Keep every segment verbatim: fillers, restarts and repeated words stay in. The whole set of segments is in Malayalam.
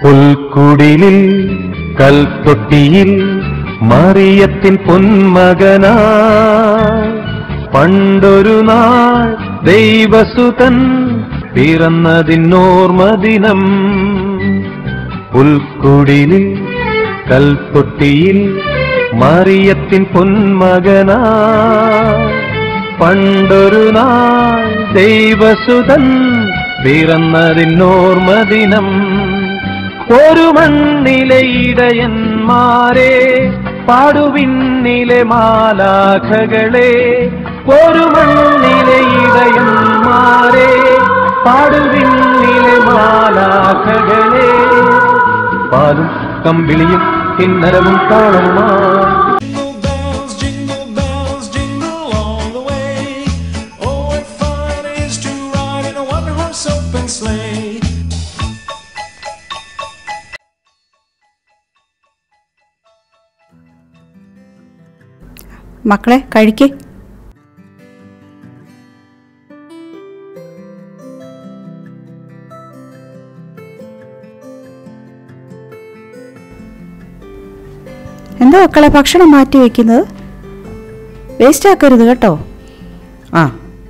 പുൽക്കുടിലിൽ കൽത്തൊട്ടിയിൽ മറിയത്തിൻ പൊന്മകനായി പണ്ടൊരു നാൾ ദൈവസുതൻ പിറന്നതിനോർമദിനം. പുൽക്കുടിലിൽ കൽത്തൊട്ടിയിൽ മറിയത്തിൻ പൊന്മകനായി പണ്ടൊരു നാൾ ദൈവസുതൻ പിറന്നതിനോർമദിനം. ഒരു മണ്ണിലെ ഇടയന്മാരെ പാടുവിണ്ണിലെ മാലാഖകളെ, ഒരു മണ്ണിലെ ഇടയന്മാരെ പാടുവിണ്ണിലെ മാലാഖകളെ, പാലും കമ്പിളിയും കിന്നരവും താളവുമായി മക്കളെ കഴിക്കേ. എന്താ മക്കളെ ഭക്ഷണം മാറ്റി വെക്കുന്നത്? വേസ്റ്റ് ആക്കരുത് കേട്ടോ. ആ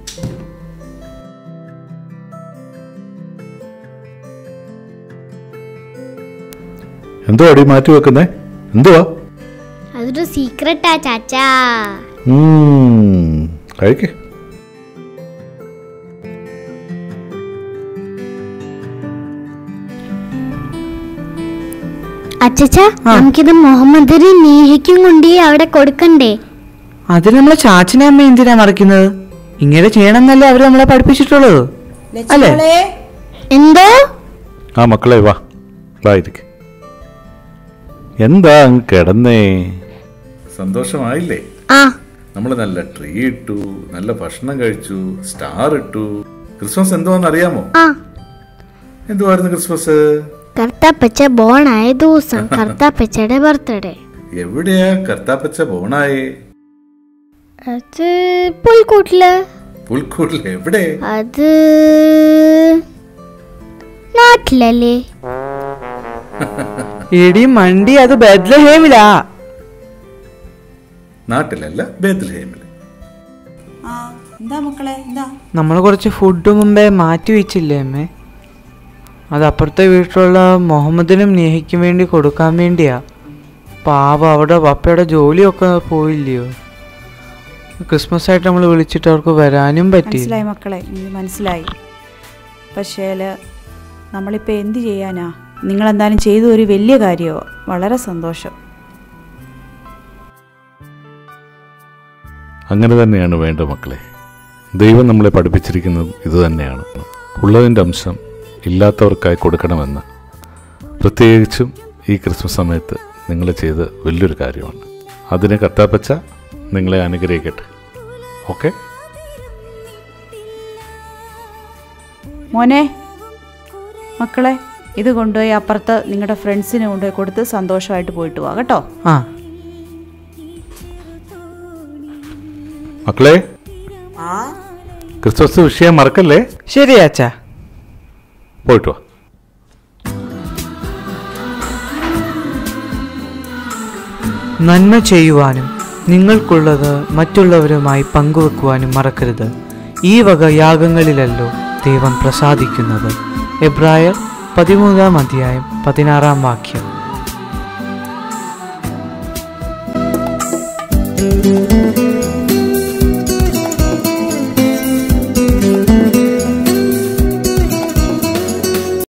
എന്തോ അടി മാറ്റി വെക്കുന്നേ? എന്തുവാ? അതൊരു സീക്രട്ടാ ചാച്ചാ. കഴിക്കേ. അച്ഛാ, നമുക്കിത് മുഹമ്മദിന് നീഹിക്കും കൊണ്ടേ അവിടെ കൊടുക്കണ്ടേ? അതിന് നമ്മളെ ചാച്ചനെ അമ്മ എന്തിനാ മറിക്കുന്നത്? ഇങ്ങനെ ചെയ്യണമെന്നല്ലേ അവര് നമ്മളെ പഠിപ്പിച്ചിട്ടുള്ളത് അല്ലേ? എന്തോ? ആ മക്കളെ വാ വാ ഇരിക്ക. എന്താ അങ്ങ് കിടന്നേ? സന്തോഷമായില്ലേ? ആ, നമ്മള് നല്ല ട്രീ ഇട്ടു, നല്ല ഭക്ഷണം കഴിച്ചു, സ്റ്റാർ ഇട്ടു. ക്രിസ്മസ് എന്തുവാന്ന് അറിയാമോ? ആ. എന്തുവായിരുന്നു ക്രിസ്മസ്? കർത്താപ്പച്ച ബോണായ ദിവസം, കർത്താപ്പച്ചയുടെ ബർത്ത്ഡേ. എവിടെയാ കർത്താപ്പച്ച ബോണായേ? അത് പുൽക്കൂട്ടില്. പുൽക്കൂട്ടിൽ എവിടെ? അത് നാട്ടിലല്ലേ? എടി മണ്ടി, അത് ബെത്ലഹേമിലാ. നാട്ടിലല്ല, ബേത്ലഹേമിൽ. നമ്മൾ കുറച്ച് ഫുഡ് മുമ്പേ മാറ്റി വെച്ചില്ലേ അമ്മേ? അത് അപ്പുറത്തെ വീട്ടിലുള്ള മുഹമ്മദിനും നേഹിക്കും വേണ്ടി കൊടുക്കാൻ വേണ്ടിയാ. പാവ അവിടെ പപ്പയുടെ ജോലിയൊക്കെ പോയില്ലയോ. ക്രിസ്മസ് ആയിട്ട് നമ്മൾ വിളിച്ചിട്ട് അവർക്ക് വരാനും പറ്റി. മനസ്സിലായി മക്കളെ, മനസ്സിലായി. പക്ഷേ നമ്മളിപ്പോൾ എന്ത് ചെയ്യാനാ? നിങ്ങളെന്തായാലും ചെയ്ത ഒരു വലിയ കാര്യമോ. വളരെ സന്തോഷം. അങ്ങനെ തന്നെയാണ് വേണ്ട മക്കളെ. ദൈവം നമ്മളെ പഠിപ്പിച്ചിരിക്കുന്നത് ഇത് തന്നെയാണ്. ഉള്ളതിൻ്റെ അംശം ഇല്ലാത്തവർക്കായി കൊടുക്കണമെന്ന്. പ്രത്യേകിച്ചും ഈ ക്രിസ്മസ് സമയത്ത് നിങ്ങൾ ചെയ്ത് വലിയൊരു കാര്യമാണ്. അതിന് കർത്താപ്പച്ച നിങ്ങളെ അനുഗ്രഹിക്കട്ടെ. ഓക്കെ മോനെ, മക്കളെ, ഇത് കൊണ്ടുപോയി അപ്പുറത്ത് നിങ്ങളുടെ ഫ്രണ്ട്സിന് കൊണ്ടുപോയി കൊടുത്ത് സന്തോഷമായിട്ട് പോയിട്ട് പോവാ കേട്ടോ. ആ മക്കളെ, ക്രിസ്മസ് വിഷയം മറക്കല്ലേ. ശരി അച്ഛാ, പോയിട്ട് വാ. നന്മ ചെയ്യുവാനും നിങ്ങൾക്കുള്ളത് മറ്റുള്ളവരുമായി പങ്കുവെക്കുവാനും മറക്കരുത്. ഈ വക യാഗങ്ങളിലല്ലോ ദൈവം പ്രസാദിക്കുന്നത്. എബ്രായർ പതിമൂന്നാം അധ്യായം പതിനാറാം വാക്യം.